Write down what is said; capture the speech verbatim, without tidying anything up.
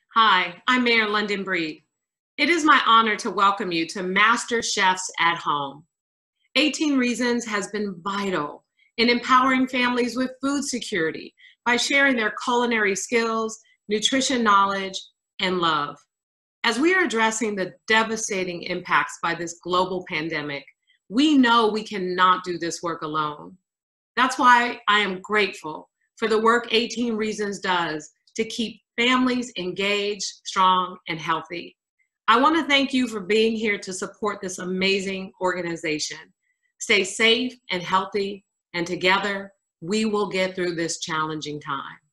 Hi, I'm Mayor London Breed. It is my honor to welcome you to Master Chefs at Home. eighteen Reasons has been vital in empowering families with food security by sharing their culinary skills, nutrition knowledge, and love. As we are addressing the devastating impacts by this global pandemic, we know we cannot do this work alone. That's why I am grateful for the work eighteen Reasons does to keep families engaged, strong, and healthy. I want to thank you for being here to support this amazing organization. Stay safe and healthy, and together we will get through this challenging time.